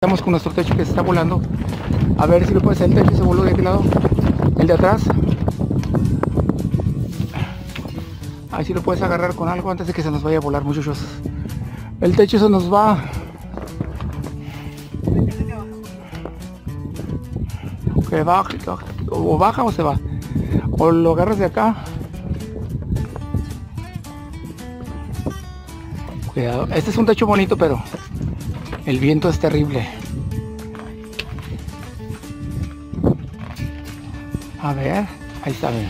Estamos con nuestro techo que se está volando. A ver si lo puede hacer el techo, se voló de aquel lado. El de atrás. A ver si lo puedes agarrar con algo antes de que se nos vaya a volar, muchachos. El techo se nos va. Que baje, o baja o se va. O lo agarras de acá. Cuidado. Este es un techo bonito, pero el viento es terrible. A ver, ahí está, bien.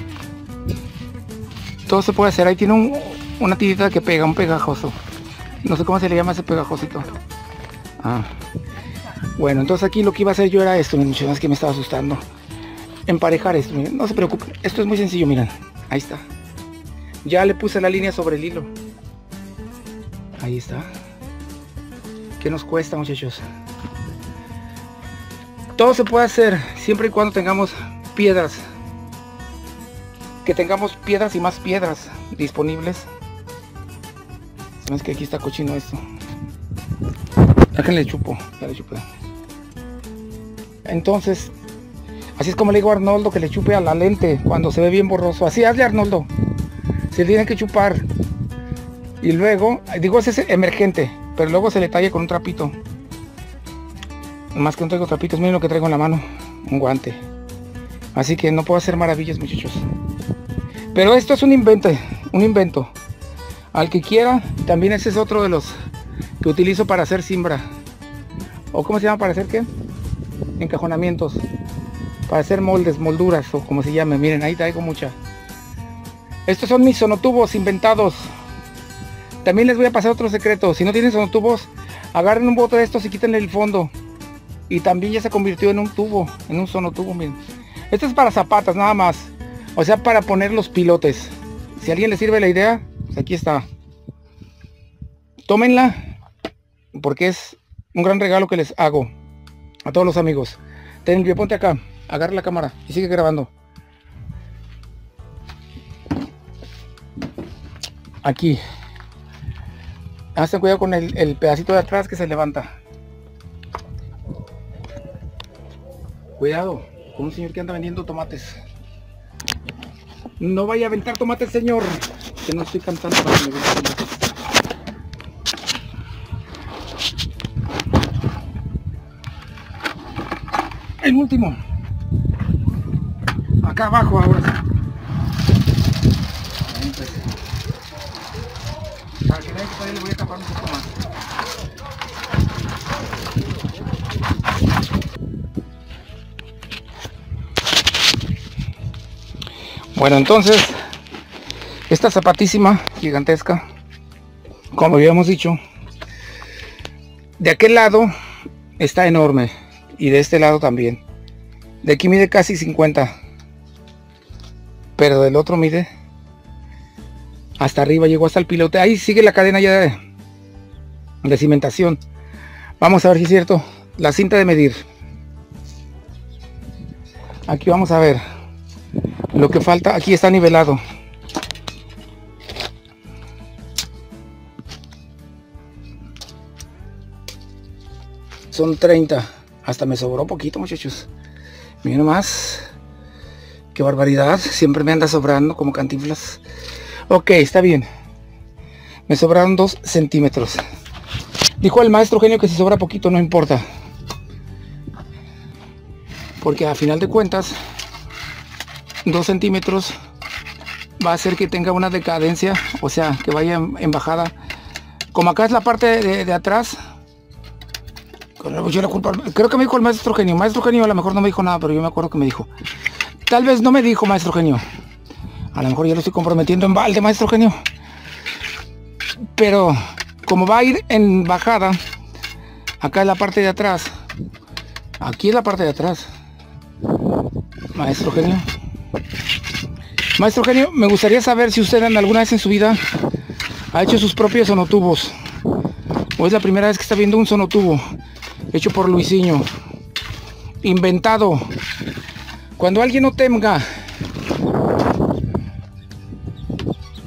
Todo se puede hacer. Ahí tiene una tirita que pega, un pegajoso. No sé cómo se le llama ese pegajosito. Bueno, entonces aquí lo que iba a hacer yo era esto, muchachos, es que me estaba asustando. Emparejar esto, miren, no se preocupen. Esto es muy sencillo, miren. Ahí está. Ya le puse la línea sobre el hilo. Ahí está. ¿Qué nos cuesta, muchachos? Todo se puede hacer siempre y cuando tengamos piedras. Que tengamos piedras y más piedras disponibles. Sabes que aquí está cochino esto. Déjenle chupo, ya le chupé. Entonces, así es como le digo a Arnoldo que le chupe a la lente cuando se ve bien borroso. Así hazle, Arnoldo. Se tiene que chupar. Y luego, digo, ese es emergente, pero luego se le talla con un trapito. Más que no traigo trapitos, miren lo que traigo en la mano. Un guante. Así que no puedo hacer maravillas, muchachos. Pero esto es un invento. Al que quiera, también ese es otro de los que utilizo para hacer cimbra. ¿O cómo se llama? ¿Para hacer qué? Encajonamientos. Para hacer moldes, molduras, o como se llame. Miren, ahí traigo mucha. Estos son mis sonotubos inventados. También les voy a pasar otro secreto. Si no tienen sonotubos, agarren un bote de estos y quítenle el fondo. Y también ya se convirtió en un tubo, en un sonotubo, miren. Esto es para zapatas, nada más. O sea, para poner los pilotes. Si a alguien le sirve la idea, pues aquí está. Tómenla, porque es un gran regalo que les hago a todos los amigos. Ten, ponte acá, agarra la cámara y sigue grabando. Aquí. Hacen cuidado con el pedacito de atrás que se levanta. Cuidado con un señor que anda vendiendo tomates. No vaya a aventar tomates, señor. Que no estoy cantando para que me guste tomates. El último. Acá abajo ahora. Para que vean que todavía le voy a tapar un poco más. Bueno, entonces, esta zapatísima gigantesca, como habíamos dicho, de aquel lado está enorme y de este lado también. De aquí mide casi 50, pero del otro mide hasta arriba, llegó hasta el pilote. Ahí sigue la cadena ya de cimentación. Vamos a ver si es cierto. La cinta de medir. Aquí vamos a ver lo que falta. Aquí está nivelado. Son 30. Hasta me sobró poquito, muchachos. Miren nomás. Qué barbaridad. Siempre me anda sobrando como Cantinflas. Ok, está bien. Me sobraron 2 centímetros. Dijo el maestro genio que si sobra poquito no importa. Porque a final de cuentas 2 centímetros va a hacer que tenga una decadencia, o sea, que vaya en bajada. Como acá es la parte de atrás, yo la culpa, creo que me dijo el maestro genio. Maestro genio a lo mejor no me dijo nada, pero yo me acuerdo que me dijo. Tal vez no me dijo maestro genio. A lo mejor ya lo estoy comprometiendo en balde, maestro genio. Pero como va a ir en bajada, acá es la parte de atrás. Aquí es la parte de atrás. Maestro genio. Maestro genio, me gustaría saber si usted alguna vez en su vida ha hecho sus propios sonotubos. O es la primera vez que está viendo un sonotubo hecho por Luisinho. Inventado. Cuando alguien no tenga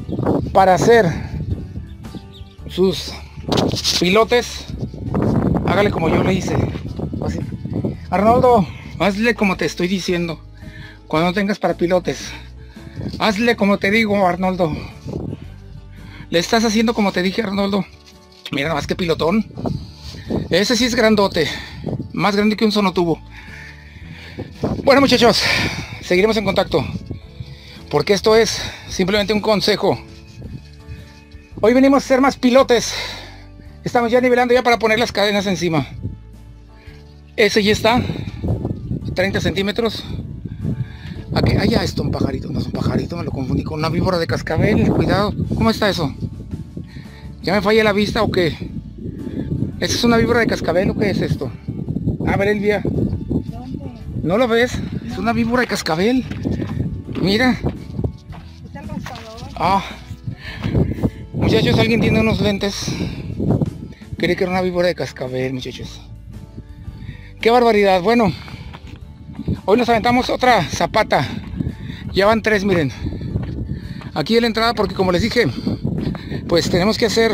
para hacer sus pilotes, haga hágale como yo le hice. Así. Arnoldo, hazle como te estoy diciendo. Cuando tengas para pilotes, hazle como te digo, Arnoldo. Le estás haciendo como te dije, Arnoldo. Mira nada más que pilotón. Ese sí es grandote. Más grande que un sonotubo. Bueno, muchachos, seguiremos en contacto. Porque esto es simplemente un consejo. Hoy venimos a ser más pilotes. Estamos ya nivelando ya para poner las cadenas encima. Ese ya está. 30 centímetros. Aquí, allá está un pajarito. No es un pajarito, me lo confundí con una víbora de cascabel. Cuidado. ¿Cómo está eso? ¿Ya me falla la vista o qué? ¿Esa es una víbora de cascabel o qué es esto? A ver, Elvia. ¿Dónde? ¿No lo ves? Es una víbora de cascabel. Mira. Es el raspador. Ah. Muchachos, alguien tiene unos lentes. Creí que era una víbora de cascabel, muchachos. ¡Qué barbaridad! Bueno, hoy nos aventamos otra zapata. Ya van 3, miren. Aquí en la entrada, porque como les dije, pues tenemos que hacer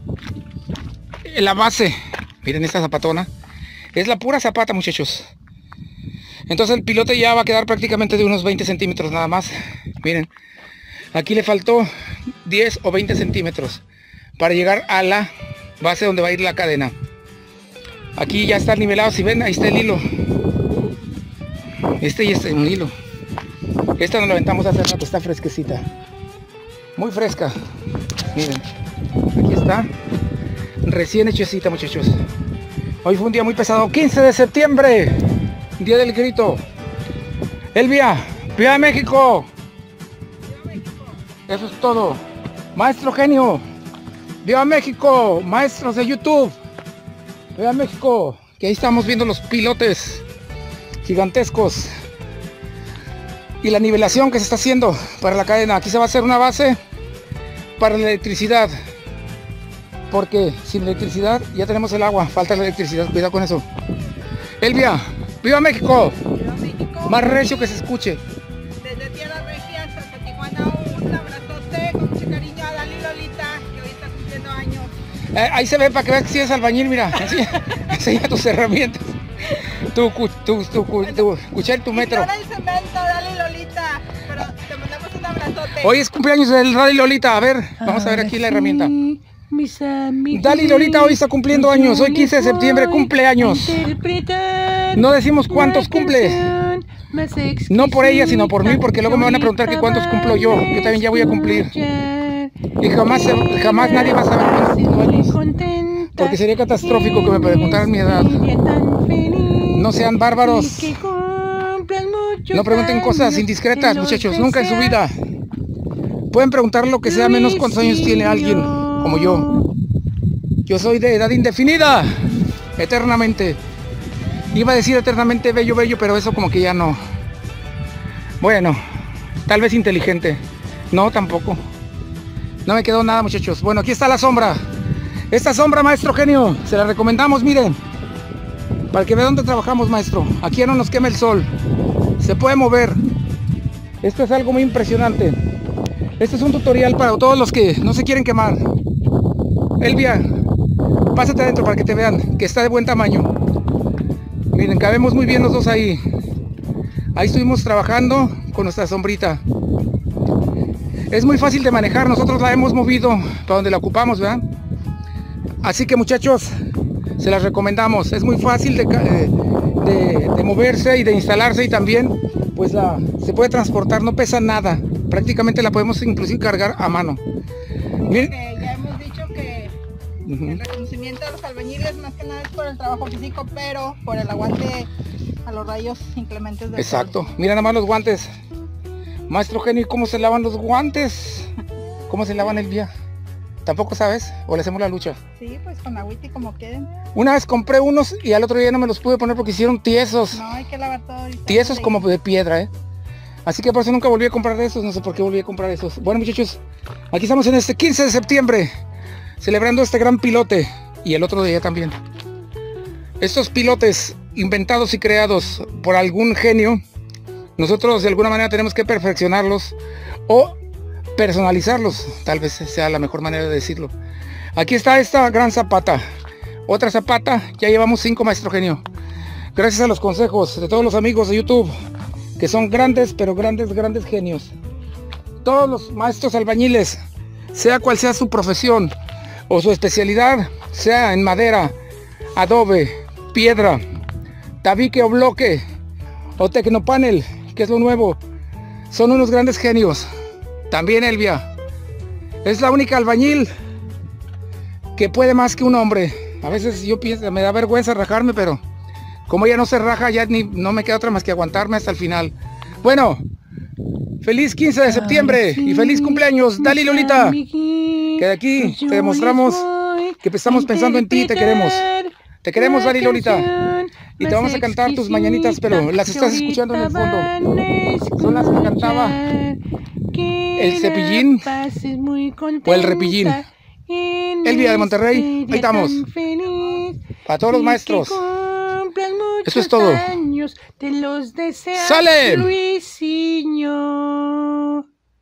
la base. Miren esta zapatona. Es la pura zapata, muchachos. Entonces el pilote ya va a quedar prácticamente de unos 20 centímetros nada más. Miren, aquí le faltó 10 o 20 centímetros para llegar a la base donde va a ir la cadena. Aquí ya está nivelado, si ven, ahí está el hilo. Este ya está un hilo. Esta nos la aventamos hace rato, está fresquecita. Muy fresca. Miren, aquí está. Recién hechecita, muchachos. Hoy fue un día muy pesado, 15 de septiembre. Día del grito. Elvia, ¡viva México! Eso es todo. Maestro genio. ¡Viva México! Maestros de YouTube. ¡Viva México! Que ahí estamos viendo los pilotes gigantescos. Y la nivelación que se está haciendo para la cadena. Aquí se va a hacer una base para la electricidad. Porque sin electricidad ya tenemos el agua. Falta la electricidad. Cuidado con eso. Elvia, ¡viva México! ¿Viva México? Más recio que se escuche. Desde Tierra Regia hasta Tijuana, un abrazote con mucho cariño a Dali Lolita, que hoy está cumpliendo años. Ahí se ve para que veas que si eres albañil, mira. Enseña tus herramientas. Tu cuchara y tu metro. Ahora el cemento, Dali Lolita. Pero te mandamos un abrazote. Hoy es cumpleaños del Dali Lolita. A ver, vamos a ver aquí la herramienta. Mis amigos, Dali Lolita hoy está cumpliendo años. Hoy 15 de septiembre cumple años. No decimos cuántos cumple. No por ella, sino por mí, porque luego me van a preguntar que cuántos cumplo yo. Yo también ya voy a cumplir. Y jamás nadie va a saber cuántos cumplo años. Porque sería catastrófico que me preguntaran mi edad. No sean bárbaros. No pregunten cosas indiscretas, muchachos. Nunca en su vida. Pueden preguntar lo que sea, menos cuántos años tiene alguien como yo. Yo soy de edad indefinida. Eternamente. Iba a decir eternamente bello, pero eso como que ya no. Bueno, tal vez inteligente. No, tampoco. No me quedó nada, muchachos. Bueno, aquí está la sombra. Esta sombra, maestro genio, se la recomendamos, miren. Para que vea dónde trabajamos, maestro. Aquí ya no nos quema el sol. Se puede mover. Esto es algo muy impresionante. Este es un tutorial para todos los que no se quieren quemar. Elvia, pásate adentro para que te vean que está de buen tamaño. Miren, cabemos muy bien los dos ahí. Ahí estuvimos trabajando con nuestra sombrita. Es muy fácil de manejar, nosotros la hemos movido para donde la ocupamos, ¿verdad? Así que, muchachos, se las recomendamos. Es muy fácil de moverse y de instalarse, y también pues se puede transportar, no pesa nada. Prácticamente la podemos inclusive cargar a mano. Miren. Ya hemos dicho que el reconocimiento de los albañiles más que nada es por el trabajo físico, pero por el aguante a los rayos inclementes del Exacto. sol. Mira nada más los guantes. Maestro genio, ¿cómo se lavan los guantes? ¿Cómo se lavan el día? ¿Tampoco sabes? ¿O le hacemos la lucha? Sí, pues con agüita y como queden. Una vez compré unos y al otro día no me los pude poner porque hicieron tiesos. No, hay que lavar todo ahorita. Tiesos como de piedra, ¿eh? Así que por eso nunca volví a comprar de esos. No sé por qué volví a comprar esos. Bueno, muchachos, aquí estamos en este 15 de septiembre, celebrando este gran pilote. Y el otro día también. Estos pilotes inventados y creados por algún genio, nosotros de alguna manera tenemos que perfeccionarlos o personalizarlos, tal vez sea la mejor manera de decirlo. Aquí está esta gran zapata. Otra zapata, ya llevamos 5, maestro genio. Gracias a los consejos de todos los amigos de YouTube, que son grandes, pero grandes genios. Todos los maestros albañiles, sea cual sea su profesión o su especialidad, sea en madera, adobe, piedra, tabique o bloque, o tecnopanel, que es lo nuevo, son unos grandes genios. También Elvia es la única albañil que puede más que un hombre. A veces yo pienso, me da vergüenza rajarme, pero como ella no se raja, ya no me queda otra más que aguantarme hasta el final. Bueno, feliz 15 de septiembre y feliz cumpleaños, Dali Lolita. Que de aquí te demostramos que estamos pensando en ti y te queremos. Te queremos, Dali Lolita. Y te vamos a cantar tus mañanitas, pero las estás escuchando en el fondo. Son las que cantaba el Cepillín o el Repillín. Elvia de Monterrey, ahí estamos. Para todos los maestros. Eso es todo. Te los desea ¡Sale! Luisinho.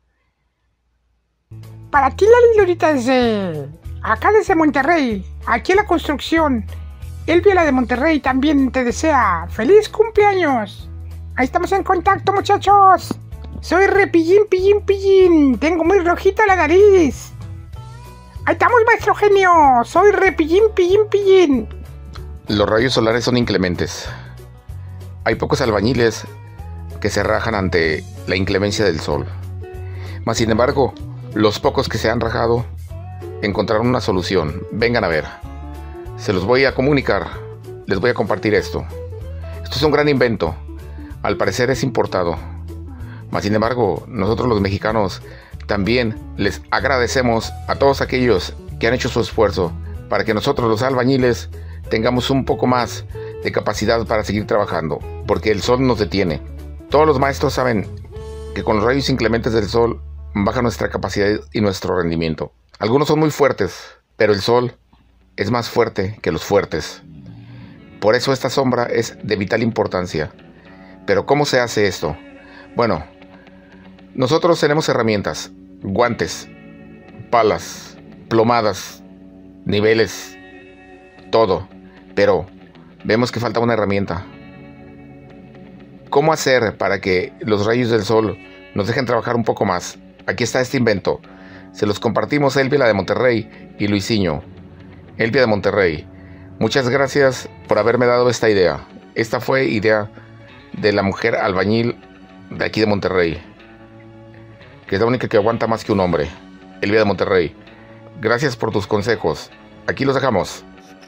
Para ti, Lali Lolita, desde acá desde Monterrey, aquí en la construcción. Elvia la de Monterrey también te desea feliz cumpleaños. Ahí estamos en contacto, muchachos. Soy Repillín. Tengo muy rojita la nariz. Ahí estamos, maestro genio. Soy Repillín. Los rayos solares son inclementes. Hay pocos albañiles que se rajan ante la inclemencia del sol. Mas sin embargo, los pocos que se han rajado encontraron una solución. Vengan a ver. Se los voy a comunicar. Les voy a compartir esto. Esto es un gran invento. Al parecer es importado. Mas sin embargo, nosotros los mexicanos también les agradecemos a todos aquellos que han hecho su esfuerzo para que nosotros los albañiles tengamos un poco más de capacidad para seguir trabajando, porque el sol nos detiene. Todos los maestros saben que con los rayos inclementes del sol baja nuestra capacidad y nuestro rendimiento. Algunos son muy fuertes, pero el sol es más fuerte que los fuertes. Por eso esta sombra es de vital importancia. Pero ¿cómo se hace esto? Bueno, nosotros tenemos herramientas, guantes, palas, plomadas, niveles, todo. Pero vemos que falta una herramienta. ¿Cómo hacer para que los rayos del sol nos dejen trabajar un poco más? Aquí está este invento. Se los compartimos Elvia la de Monterrey y Luisinho. Elvia de Monterrey, muchas gracias por haberme dado esta idea. Esta fue idea de la mujer albañil de aquí de Monterrey, que es la única que aguanta más que un hombre. Elvia de Monterrey, gracias por tus consejos. Aquí los dejamos.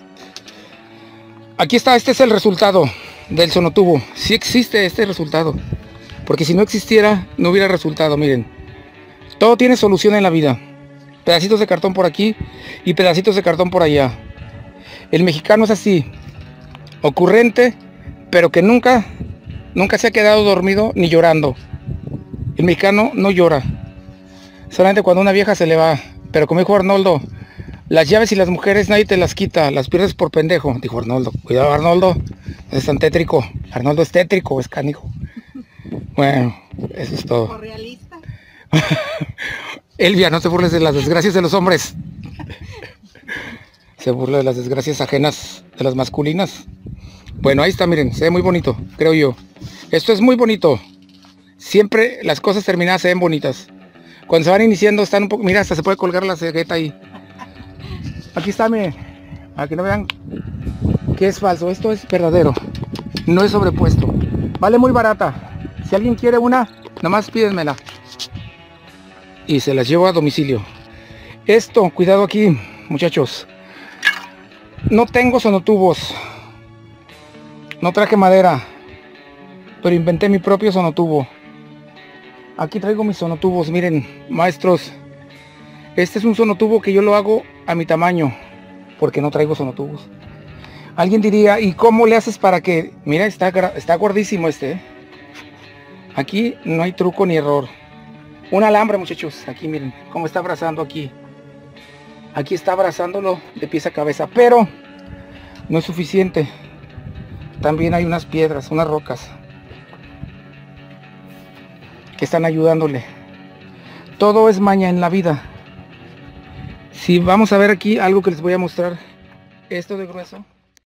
Aquí está, este es el resultado del sonotubo. Sí existe este resultado, porque si no existiera, no hubiera resultado. Miren, todo tiene solución en la vida. Pedacitos de cartón por aquí y pedacitos de cartón por allá. El mexicano es así, ocurrente, pero que nunca se ha quedado dormido ni llorando. El mexicano no llora, solamente cuando una vieja se le va. Pero como dijo Arnoldo, las llaves y las mujeres nadie te las quita, las pierdes por pendejo, dijo Arnoldo. Cuidado, Arnoldo, no es tan tétrico. Arnoldo es tétrico, es canijo. Bueno, eso es todo. O realista. Elvia, no te burles de las desgracias de los hombres. Se burla de las desgracias ajenas de las masculinas. Bueno, ahí está, miren, se ve muy bonito, creo yo. Esto es muy bonito. Siempre las cosas terminadas se ven bonitas. Cuando se van iniciando están un poco... Mira, hasta se puede colgar la cegueta ahí. Aquí está, miren. Para que no vean que es falso. Esto es verdadero. No es sobrepuesto. Vale muy barata. Si alguien quiere una, nomás pídenmela. Y se las llevo a domicilio. Esto, cuidado aquí, muchachos. No tengo sonotubos. No traje madera. Pero inventé mi propio sonotubo. Aquí traigo mis sonotubos, miren, maestros. Este es un sonotubo que yo lo hago a mi tamaño, porque no traigo sonotubos. Alguien diría, ¿y cómo le haces para que...? Mira, está gordísimo este, ¿eh? Aquí no hay truco ni error. Un alambre, muchachos, aquí miren, cómo está abrazando aquí. Aquí está abrazándolo de pies a cabeza, pero no es suficiente. También hay unas piedras, unas rocas, que están ayudándole. Todo es maña en la vida. Si vamos a ver aquí algo que les voy a mostrar. Esto de grueso